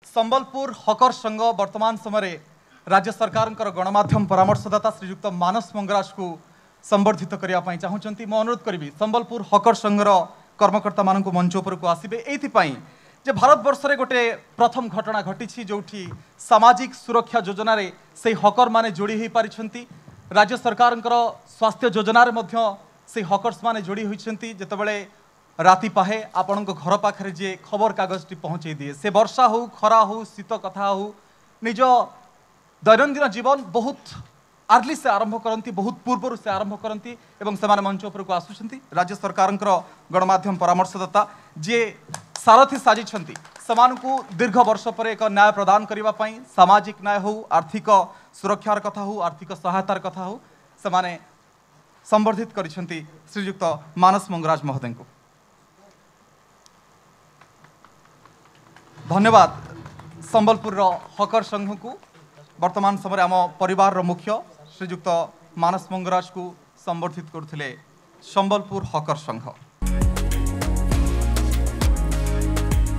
संबलपुर हकर संघ वर्तमान समय राज्य सरकार गणमाध्यम परामर्शदाता श्रीजुक्त मानस मंगराज को संबर्धित करने चाहूँगी। मु अनुरोध करी संबलपुर हकर संघर कर्मकर्ता मान मंच उपर को आसबे ये भारत वर्ष रे गोटे प्रथम घटना घटी जो सामाजिक सुरक्षा योजना रे से हकर माने जोड़ी हो पारिछंती। राज्य सरकार स्वास्थ्य योजना रे मध्य से हकर्स माने जोड़ी होइछंती। जेतेबेले राति पाहे आपण घर पाखे जे खबर कागज टी पहुँचे दिए से वर्षा हो खरा हो शीत कथा हो निज दैनंदिन जीवन बहुत आर्ली से आरंभ करती बहुत पूर्व से आरंभ करती एवं से मंच उपर को आसुंच। राज्य सरकार गणमाध्यम परामर्शदाता जे सारथी साजिछंती को दीर्घ वर्ष पर एक न्याय प्रदान करने सामाजिक न्याय हो आर्थिक सुरक्षार कथा हो आर्थिक सहायतार कथा हो से संबर्धित करिसेंती श्रीयुक्त मानस मंगराज महोदय को धन्यवाद। संबलपुर हकर संघ को वर्तमान समय आम परिवार मुख्य श्रीयुक्त मानस मंगराज को संबर्धित करथिले संबलपुर हकर संघ।